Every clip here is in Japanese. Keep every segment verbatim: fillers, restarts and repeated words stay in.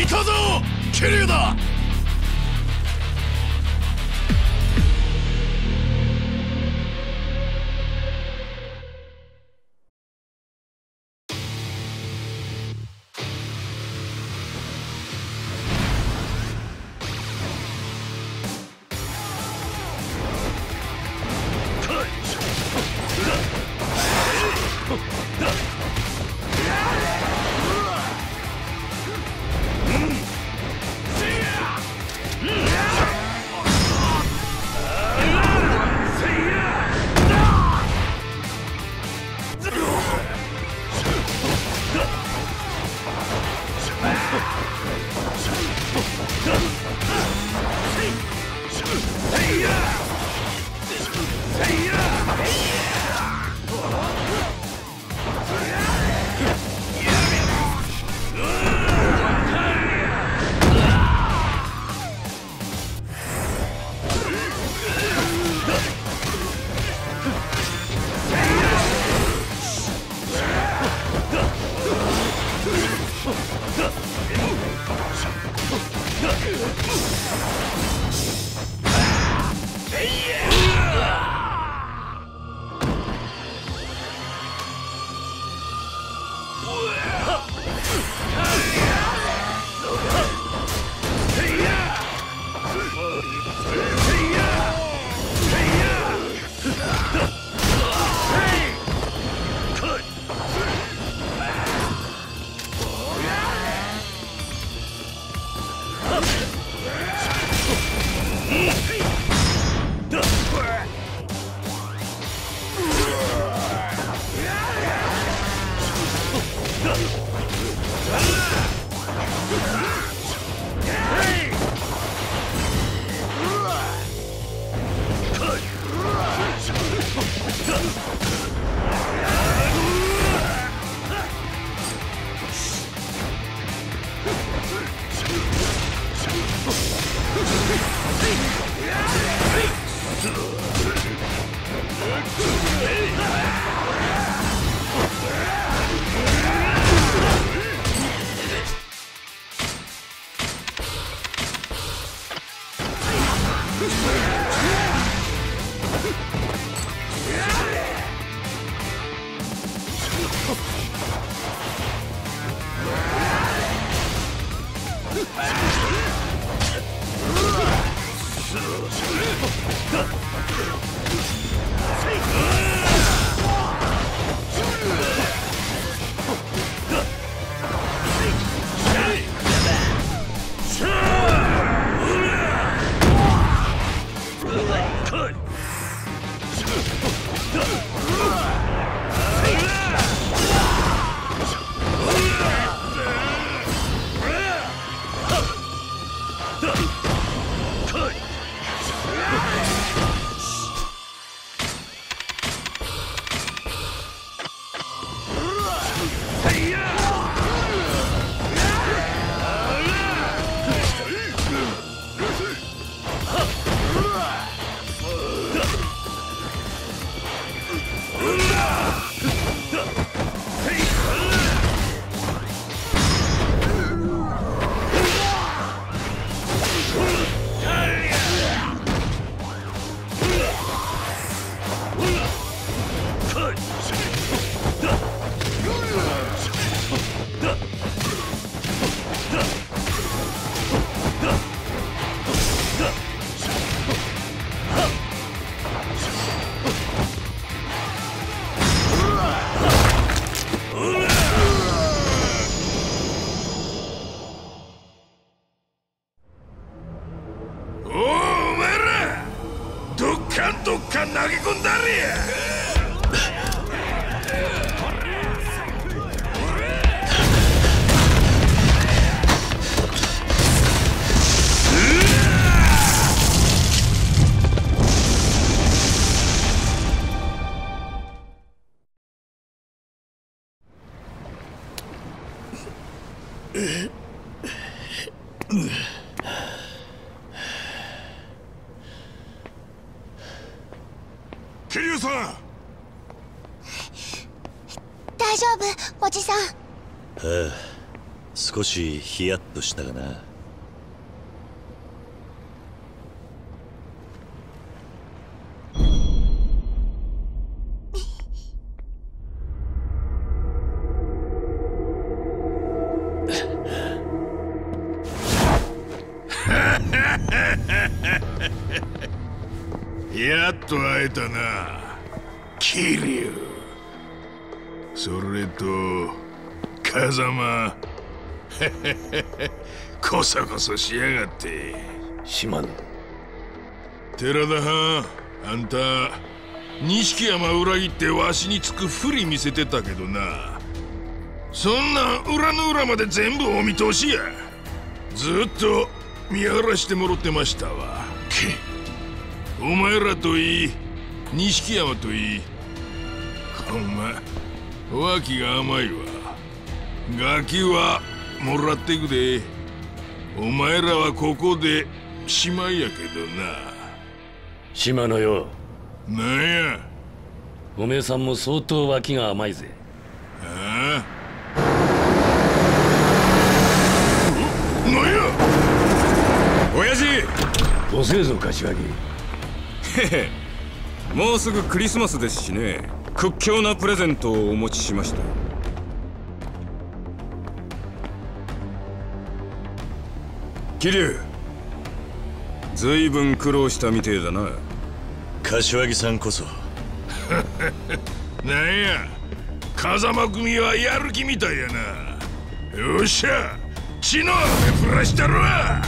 かぞ桐生だ。 桐生さん。 大丈夫、おじさん。 ああ、 少しヒヤッとしたがな。 やっと会えたな、キリュウ。それと風間こそこそしやがって。 島野寺田はん、あんた錦山裏切ってわしにつくふり見せてたけどな。そんなん裏の裏まで全部お見通しや。ずっと見張らしてもろってましたわ。お前らといい錦山といい、ほんま脇が甘いわ。ガキはもらってくで。お前らはここでしまいやけどな。 島野よ、 なんやおめえさんも相当脇が甘いぜ。 ああ、なんや親父。 遅えぞ柏木。 へへ、もうすぐクリスマスですしね。屈強なプレゼントをお持ちしました。桐生、ずいぶん苦労したみてえだな。 柏木さんこそなんや風間組はやる気みたいやな。よっしゃ血の雨降らしたるわ。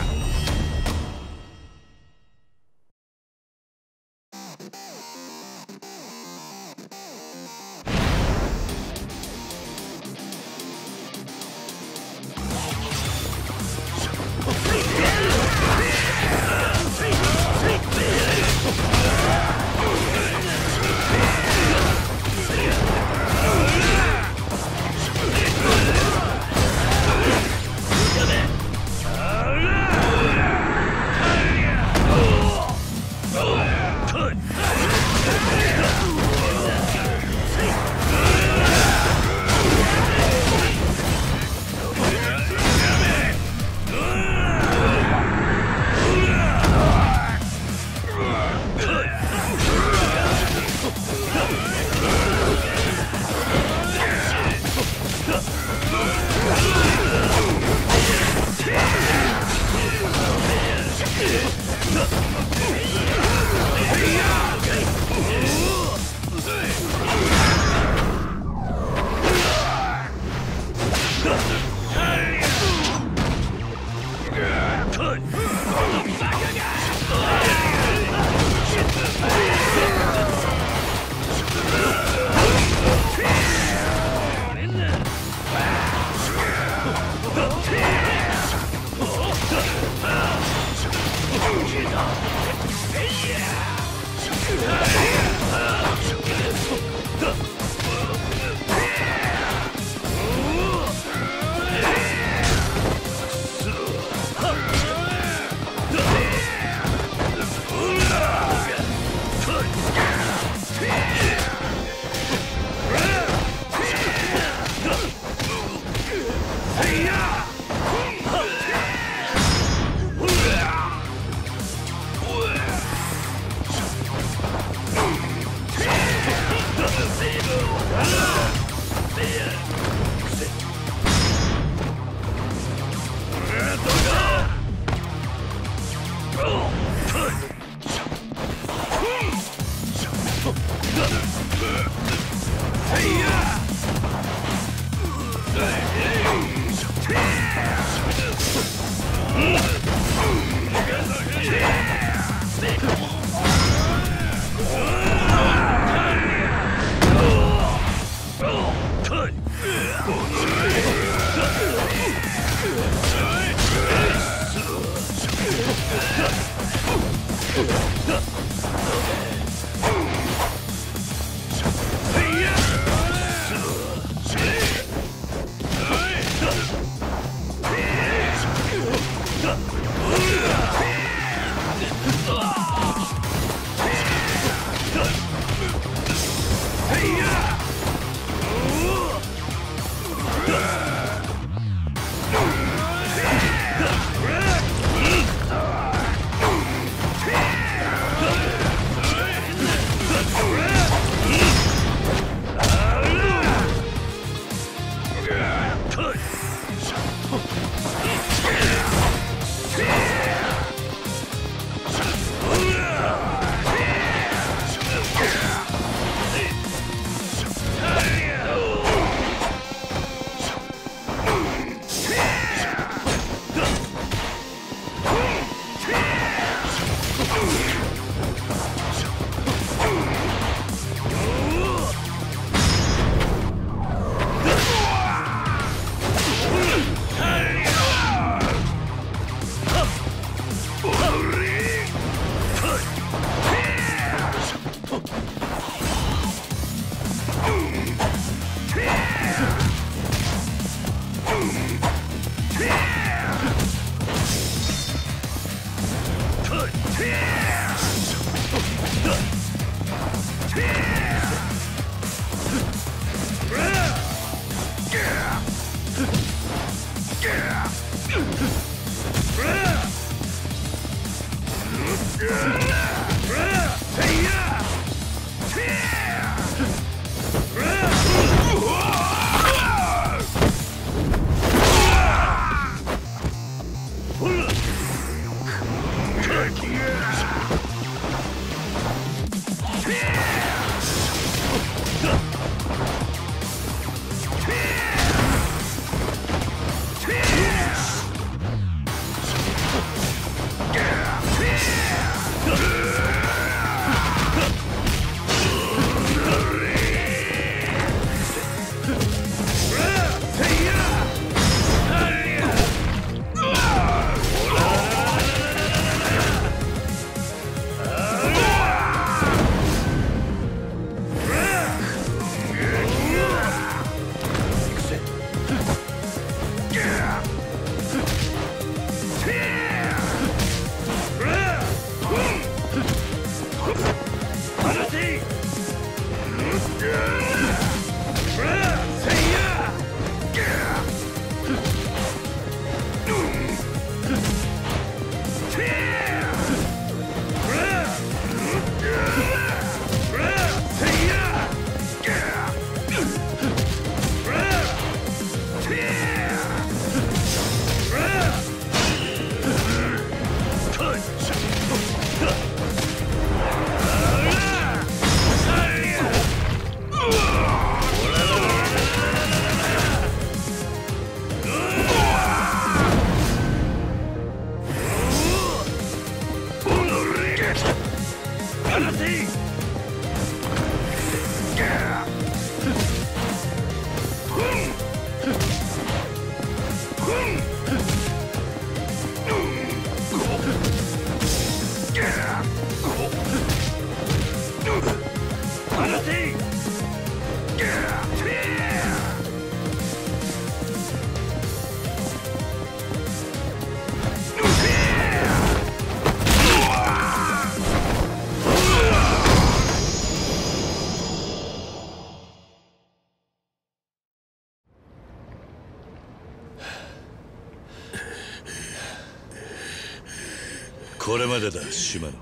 これまでだ、シマノ。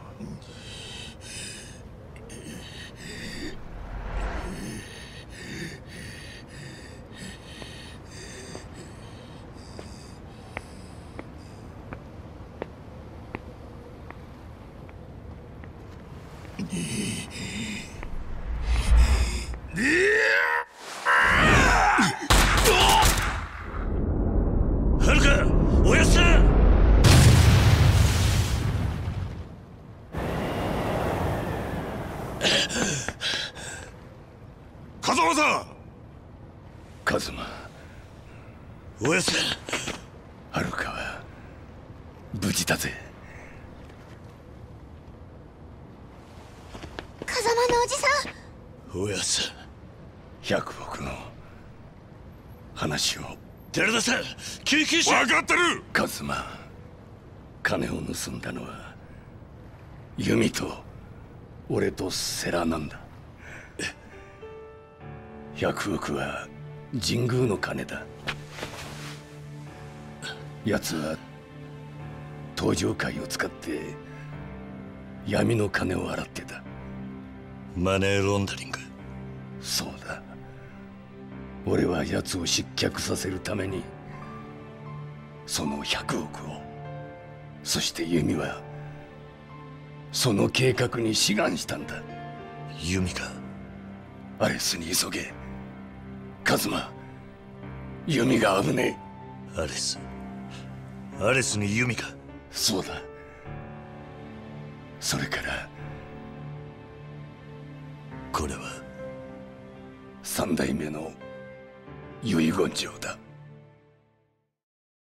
ハルカ、おやっさん。 風間さん。 カズマ、 おやっさん。 ハルカは無事だぜ。 風間のおじさん。 おやっさん。 ひゃくおくの話を。 寺田さん、救急車。 分かってる。 カズマ、金を盗んだのは弓と俺と世良なんだ。ひゃくおくは神宮の金だ。奴は登場会を使って闇の金を洗ってた。 マネーロンダリング。 そうだ。俺は奴を失脚させるためにそのひゃくおくを、そして弓はその計画に志願したんだ。 弓か。 アレスに急げ。カズマ、弓が危ねえ。 アレス。アレスに弓か。 そうだ。それからこれは三代目の遺言状だ。